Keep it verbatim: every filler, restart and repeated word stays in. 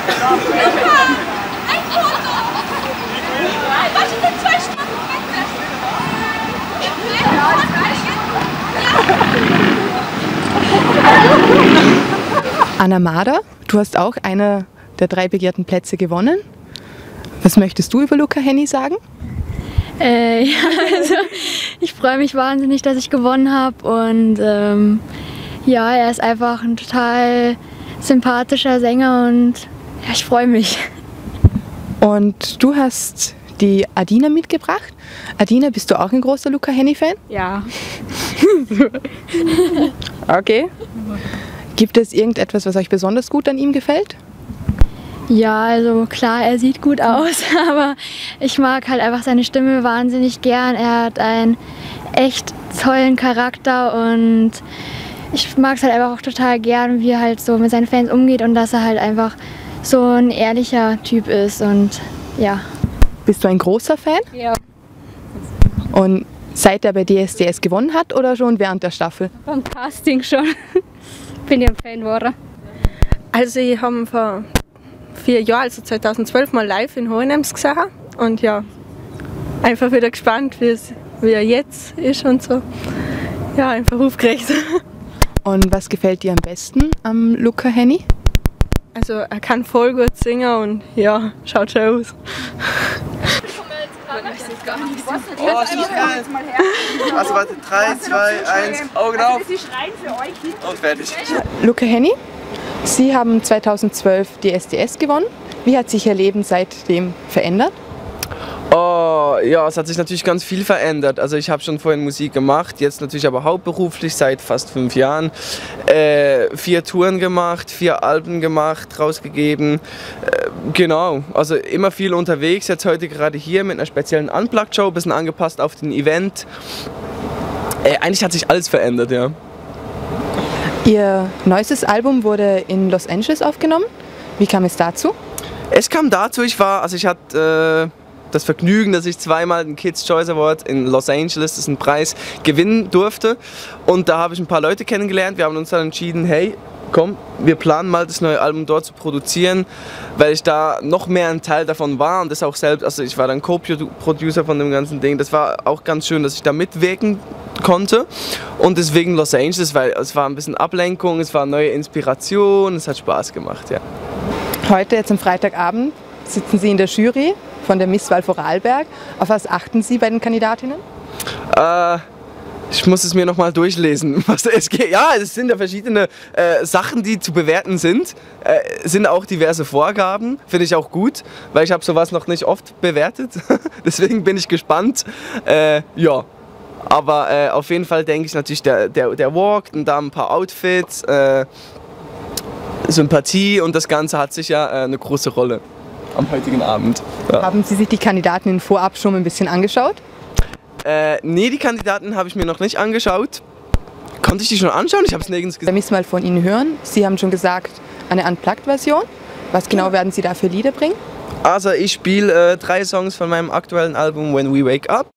Ein Foto! Was ist denn zwei Stunden Anna Mader, du hast auch einer der drei begehrten Plätze gewonnen. Was möchtest du über Luca Hänni sagen? Äh, ja, also ich freue mich wahnsinnig, dass ich gewonnen habe und ähm, ja, er ist einfach ein total sympathischer Sänger und ja, ich freue mich. Und du hast die Adina mitgebracht. Adina, bist du auch ein großer Luca Hänni-Fan? Ja. Okay. Gibt es irgendetwas, was euch besonders gut an ihm gefällt? Ja, also klar, er sieht gut aus, aber ich mag halt einfach seine Stimme wahnsinnig gern. Er hat einen echt tollen Charakter und ich mag es halt einfach auch total gern, wie er halt so mit seinen Fans umgeht und dass er halt einfach so ein ehrlicher Typ ist und ja. Bist du ein großer Fan? Ja. Und seit er bei D S D S gewonnen hat oder schon während der Staffel? Beim Casting schon. Bin ich ein Fan geworden. Also ich habe vor vier Jahren, also zweitausendzwölf, mal live in Hohenems gesehen und ja, einfach wieder gespannt, wie, es, wie er jetzt ist und so. Ja, einfach aufgeregt. Und was gefällt dir am besten am Luca Hänni? Also er kann voll gut singen und ja, schaut schon aus. Oh, also warte, drei, zwei, eins, Augen auf und fertig. Luca Hänni, Sie haben zweitausendzwölf D S D S gewonnen. Wie hat sich Ihr Leben seitdem verändert? Oh, ja, es hat sich natürlich ganz viel verändert. Also ich habe schon vorhin Musik gemacht, jetzt natürlich aber hauptberuflich seit fast fünf Jahren. Äh, vier Touren gemacht, vier Alben gemacht, rausgegeben. Äh, genau, also immer viel unterwegs. Jetzt heute gerade hier mit einer speziellen Unplugged-Show, ein bisschen angepasst auf den Event. Äh, eigentlich hat sich alles verändert, ja. Ihr neuestes Album wurde in Los Angeles aufgenommen. Wie kam es dazu? Es kam dazu, ich war, also ich hatte äh, das Vergnügen, dass ich zweimal den Kids Choice Award in Los Angeles, das ist ein Preis, gewinnen durfte. Und da habe ich ein paar Leute kennengelernt. Wir haben uns dann entschieden, hey, komm, wir planen mal das neue Album dort zu produzieren, weil ich da noch mehr ein Teil davon war und das auch selbst, also ich war dann Co-Producer von dem ganzen Ding. Das war auch ganz schön, dass ich da mitwirken konnte und deswegen Los Angeles, weil es war ein bisschen Ablenkung, es war neue Inspiration, es hat Spaß gemacht, ja. Heute, jetzt am Freitagabend, sitzen Sie in der Jury von der Misswahl Vorarlberg. Auf was achten Sie bei den Kandidatinnen? Äh, ich muss es mir noch mal durchlesen. Was es geht. Ja, es sind ja verschiedene äh, Sachen, die zu bewerten sind. Äh, es sind auch diverse Vorgaben, finde ich auch gut, weil ich habe sowas noch nicht oft bewertet. Deswegen bin ich gespannt. Äh, ja. Aber äh, auf jeden Fall denke ich natürlich der, der, der Walk und da ein paar Outfits, äh, Sympathie und das Ganze hat sicher äh, eine große Rolle am heutigen Abend. Ja. Haben Sie sich die Kandidatinnen vorab schon ein bisschen angeschaut? Äh, nee, die Kandidaten habe ich mir noch nicht angeschaut. Konnte ich die schon anschauen? Ich habe es nirgends gesehen. Wir müssen mal von Ihnen hören. Sie haben schon gesagt, eine Unplugged-Version. Was genau ja. werden Sie da für Lieder bringen? Also ich spiele äh, drei Songs von meinem aktuellen Album When We Wake Up.